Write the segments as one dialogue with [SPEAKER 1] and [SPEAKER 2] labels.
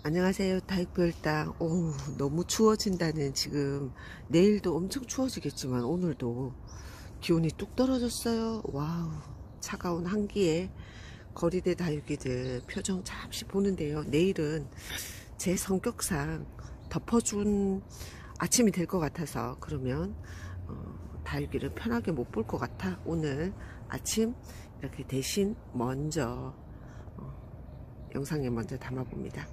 [SPEAKER 1] 안녕하세요. 다육별당. 오, 너무 추워진다는 지금 내일도 엄청 추워지겠지만 오늘도 기온이 뚝 떨어졌어요. 와우, 차가운 한기에 거리대 다육이들 표정 잠시 보는데요. 내일은 제 성격상 덮어준 아침이 될 것 같아서 그러면 다육이를 편하게 못 볼 것 같아 오늘 아침 이렇게 대신 먼저 영상에 먼저 담아봅니다.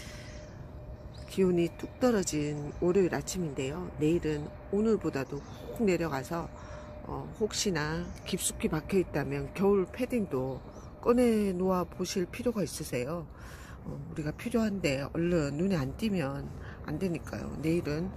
[SPEAKER 1] 기온이 뚝 떨어진 월요일 아침인데요. 내일은 오늘보다도 훅 내려가서 혹시나 깊숙이 박혀 있다면 겨울 패딩도 꺼내 놓아 보실 필요가 있으세요. 우리가 필요한데 얼른 눈에 안 띄면 안 되니까요. 내일은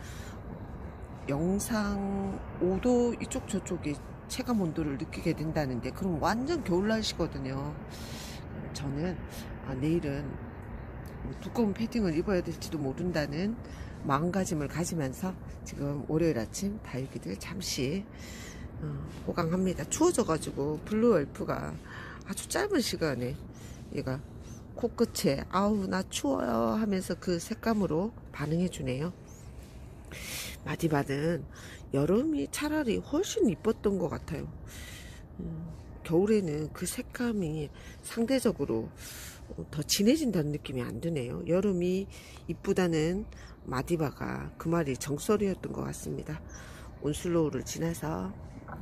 [SPEAKER 1] 영상 5도 이쪽 저쪽이 체감 온도를 느끼게 된다는데 그럼 완전 겨울 날씨거든요. 저는 내일은 두꺼운 패딩을 입어야 될지도 모른다는 마음가짐을 가지면서 지금 월요일 아침 다육이들 잠시 호강합니다. 추워져가지고 블루엘프가 아주 짧은 시간에 얘가 코끝에 아우 나 추워요 하면서 그 색감으로 반응해 주네요. 마디바는 여름이 차라리 훨씬 이뻤던 것 같아요. 겨울에는 그 색감이 상대적으로 더 진해진다는 느낌이 안 드네요. 여름이 이쁘다는 마디바가 그 말이 정설이었던 것 같습니다. 온슬로우를 지나서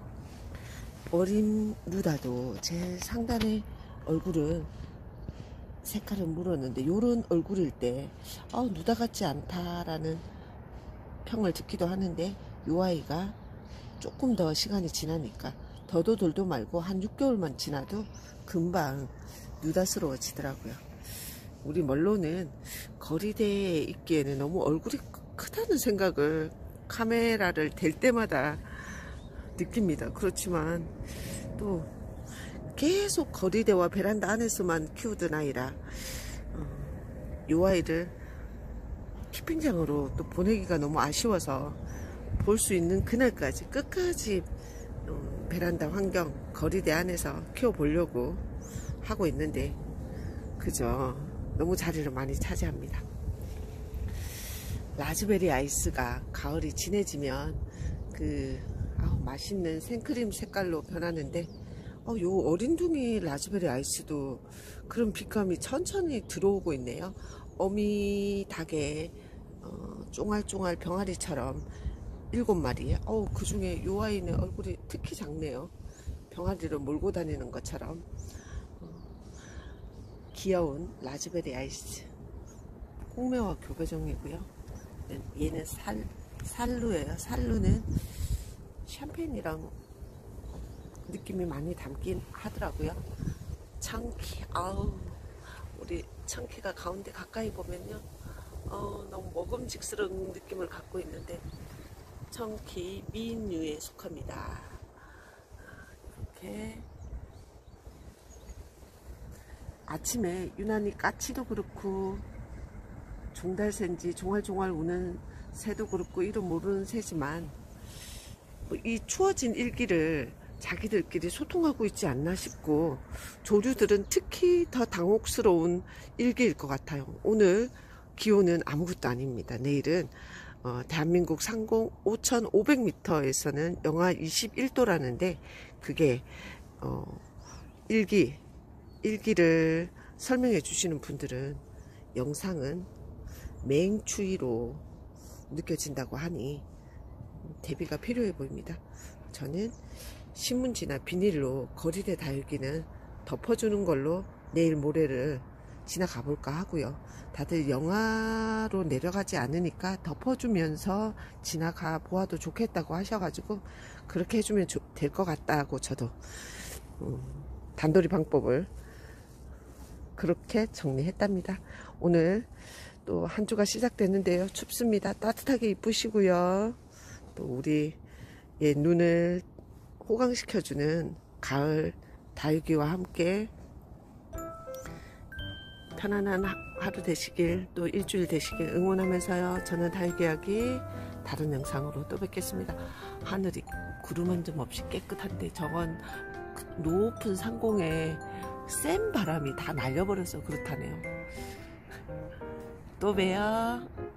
[SPEAKER 1] 어린 누다도 제 상단의 얼굴은 색깔은 물었는데 요런 얼굴일 때 누다 같지 않다라는 평을 듣기도 하는데 요 아이가 조금 더 시간이 지나니까 더도 덜도 말고 한 6개월만 지나도 금방 누다스러워지더라고요. 우리 멀로는 거리대에 있기에는 너무 얼굴이 크다는 생각을 카메라를 댈 때마다 느낍니다. 그렇지만 또 계속 거리대와 베란다 안에서만 키우던 아이라 이 아이를 키핑장으로 또 보내기가 너무 아쉬워서 볼 수 있는 그날까지 끝까지 베란다 환경 거리대 안에서 키워보려고 하고 있는데 그저 너무 자리를 많이 차지합니다. 라즈베리 아이스가 가을이 진해지면 맛있는 생크림 색깔로 변하는데 요 어린둥이 라즈베리 아이스도 그런 빛감이 천천히 들어오고 있네요. 어미 닭의 쫑알쫑알 병아리처럼 7마리. 그 중에 요 아이는 얼굴이 특히 작네요. 병아리를 몰고 다니는 것처럼 귀여운 라즈베리 아이스. 홍매화 교배종이고요. 얘는 살루예요. 살루는 샴페인이랑 느낌이 많이 담긴 하더라고요. 청키, 우리 청키가 가운데 가까이 보면요, 너무 먹음직스러운 느낌을 갖고 있는데 청키 미인류에 속합니다. 이렇게 아침에 유난히 까치도 그렇고 종달새인지 종알종알 우는 새도 그렇고 이름 모르는 새지만 이 추워진 일기를 자기들끼리 소통하고 있지 않나 싶고 조류들은 특히 더 당혹스러운 일기일 것 같아요. 오늘 기온은 아무것도 아닙니다. 내일은 대한민국 상공 5,500m에서는 영하 21도라는데 그게 일기를 설명해 주시는 분들은 영상은 맹추위로 느껴진다고 하니 대비가 필요해 보입니다. 저는 신문지나 비닐로 거리대 다육이는 덮어주는 걸로 내일 모레를 지나가 볼까 하고요. 다들 영하로 내려가지 않으니까 덮어주면서 지나가 보아도 좋겠다고 하셔가지고 그렇게 해주면 될 것 같다고 저도 단도리 방법을 그렇게 정리했답니다. 오늘 또 한 주가 시작됐는데요. 춥습니다. 따뜻하게 입으시고요. 또 우리의 눈을 호강시켜주는 가을 다육이와 함께 편안한 하루 되시길 또 일주일 되시길 응원하면서요. 저는 다육이 이야기 다른 영상으로 또 뵙겠습니다. 하늘이 구름 한 점 없이 깨끗한데 저건 높은 상공에 센 바람이 다 날려버려서 그렇다네요. 또 봬요.